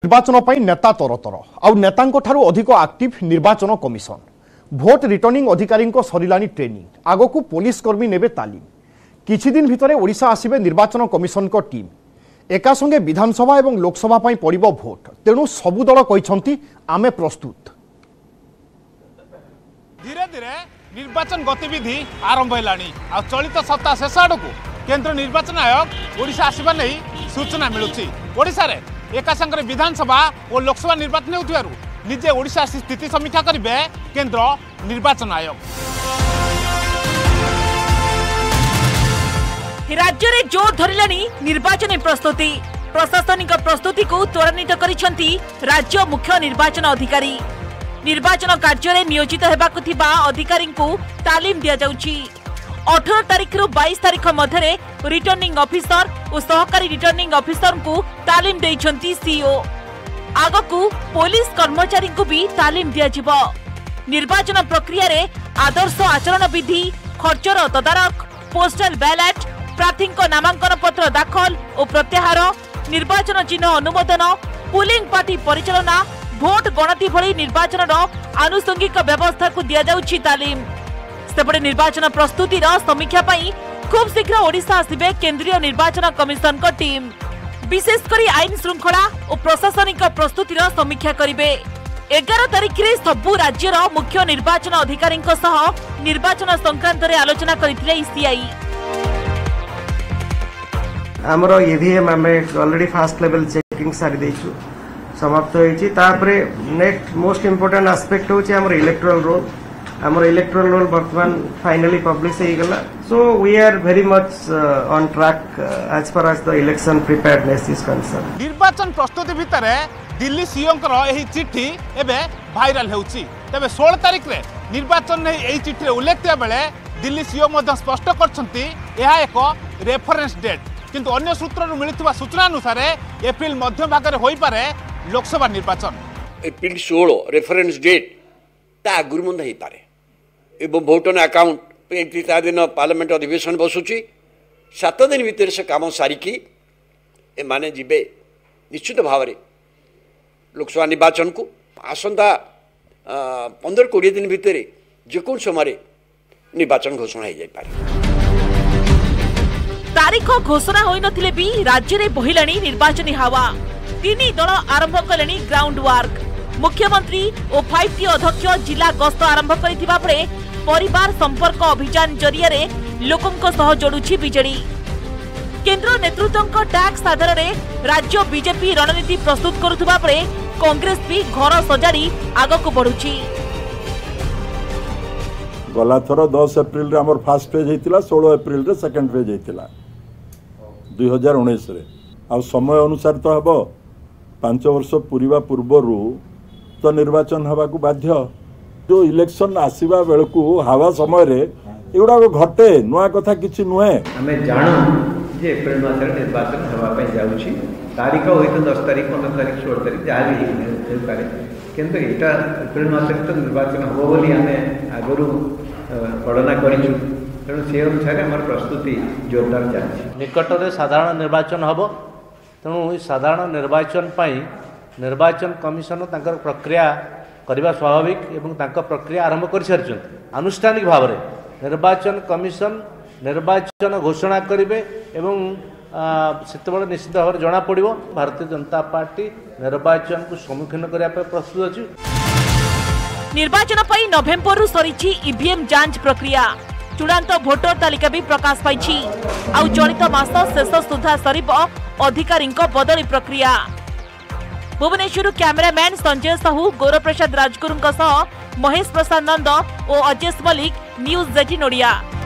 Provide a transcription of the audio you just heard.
निर्वाचन पर नेता तरतर आउ नेतांको ठारू अधिक एक्टिव निर्वाचन कमिशन भोट रिटर्निंग अधिकारी सरिलानी ट्रेनिंग आगकू पुलिस कर्मी नेबे तालीम किछि दिन भितरे ओडिशा आसिबे निर्वाचन कमिशन को टीम एका संगे विधानसभा एवं लोकसभा पई पड़िबो भोट तेणु सबु दल कहिसंती आमे प्रस्तुत। धीरे धीरे निर्वाचन गतिविधि आरंभ हेलानी आ चलित सप्ताह शेष आड़कू केंद्र निर्वाचन आयोग ओडिशा आसिबा नै सूचना मिलुछि। ओडिशा रे एका संगे विधानसभा और लोकसभा निर्वाचन होउथिबारु निजे ओडिशा स्थिति समीक्षा करिवे केंद्र निर्वाचन आयोग। राज्य में जोर धरलानी निर्वाचन प्रस्तुति प्रशासनिक प्रस्तुति को त्वरान्वित करिसेंती राज्य मुख्य निर्वाचन अधिकारी। निर्वाचन कार्य में नियोजित हेबाकु थिबा अधिकारी को तालीम दिया जाउछि। 18 तारिख रु 22 तारिख मध्य रिटर्निंग ऑफिसर और सहकारी रिटर्निंग ऑफिसर को तालीम देइछंती सीओ। आगकू पुलिस कर्मचारी को भी तालीम दिया जिवो। निर्वाचन प्रक्रिया रे आदर्श आचरण विधि खर्चर तदारक पोस्टल बैलेट प्रार्थी नामांकन पत्र दाखल और प्रत्याहार निर्वाचन चिन्ह अनुमोदन पुलिंग पार्टी परिचालना भोट गणति भली निर्वाचन आनुषंगिक व्यवस्था को दिया जाउछि तालीम। सेपटे निर्वाचन प्रस्तुतिर समीक्षा पई खूब शीघ्र ओडिशा आसिबे केंद्रीय निर्वाचन कमिशन को टीम विशेषकर आईन श्रृंखला और प्रशासनिक प्रस्तुतिर समीक्षा करिवे। 11 तारिख रे सबु राज्यर मुख्य निर्वाचन अधिकारी निर्वाचन संक्रांत रे आलोचना करथिले ईसीआई। हमरो ईवीएम आमे ऑलरेडी फास्ट लेवल चेकिंग सारी देछु समाप्त होईची। तापरे नेक्स्ट मोस्ट इंपोर्टेंट एस्पेक्ट होची हमरो इलेक्टोरल रोल। हमरो इलेक्टोरल रोल वर्तमान फाइनली पब्लिश हो गला। So we are very much on track as far as the election preparedness is concern. निर्वाचन प्रस्तुति भितरे दिल्ली सीओ एही चिट्ठी एबे भाइराल होउची। तबे 16 तारिख रे निर्वाचन ने एही चिट्ठी रे उल्लेख थिया बेले दिल्ली सीओ मध्ये स्पष्ट करछंती एहा एक रेफरेंस डेट किंतु अन्य सूत्ररु मिलितबा सूचना अनुसार एप्रिल मध्य भागरे होई पारे लोकसभा निर्वाचन। एप्रिल 16 रेफरेंस डेट ता आगुर मंद होई पारे एवं भोटन अकाउंट 35 दिन पार्लियामेंट अधिवेशन बसुची 7 दिन भीतर से काम सारिकी ए माने जिबे निश्चित भाव में लोकसभा निर्वाचन को आसंता 15-20 दिन भीतर जेकोन समय निर्वाचन घोषणा हो जाय पारे। तारीख घोषणा होई नथिले भी राज्य रे बहिलाणी निर्वाचनी हवा। 3 दल आरंभ कलेनी ग्राउंड वर्क। मुख्यमंत्री और 5T अध्यक्ष जिला गस्त आरंभ करिथिबा परे परिवार संपर्क अभियान जरिया रे लोकंक सह जोडुछि बीजेडी। केंद्र नेतृत्व टैक्स आधार रे राज्य बीजेपी रणनीति प्रस्तुत करुथबा परे कांग्रेस भी घर सजाड़ी आगक बढ़ुछि। गला थर 10 एप्रिल रे हमर फर्स्ट फेज हेतिला 16 एप्रिल रे सेकंड फेज हेतिला 2019 रे आ समय अनुसार तो हबो 5 वर्ष पूरीबा पूर्वरु तो निर्वाचन हवा को बाध्य। जो इलेक्शन आसीबा बेलकू हवा समय रे एगुडा घटे नुआ कथा किछि नुहे। हमें जानू जे एप्रिल मास रे निर्वाचन हवा पय जाउछि। तारीख होई तो 10 तारीख 15 तारीख 16 तारीख जहाँ भी हो पारे किंतु एटा एप्रिल मास रे तो निर्वाचन हबो बोली हमें आगरु गणना करिछु। तेणु से अनुसार आम प्रस्तुति जोरदार चलछि। निकट में साधारण निर्वाचन हम तेणु साधारण निर्वाचन निर्वाचन कमिशन तांकर प्रक्रिया करवा स्वाभाविक एवं तांकर प्रक्रिया आरंभ कर सारी आनुष्ठानिक भाव में निर्वाचन कमिशन निर्वाचन घोषणा करेंगे एवं से निश्चित भाव में जना पड़ो भारतीय जनता पार्टी निर्वाचन को सम्मुखीन करने प्रस्तुत अच्छी। निर्वाचन पई नवेम्बर सरी ईवीएम जांच प्रक्रिया चूड़ांत भोटर तालिका भी प्रकाश पाई। आउ चलित मास शेष सुधा सरीब अधिकारी बदली प्रक्रिया। भुवनेश्वर कैमरामैन संजय साहू गौरव प्रसाद राजगुरु महेश प्रसाद नंद और अजेश मलिक न्यूज 18 ओडिया।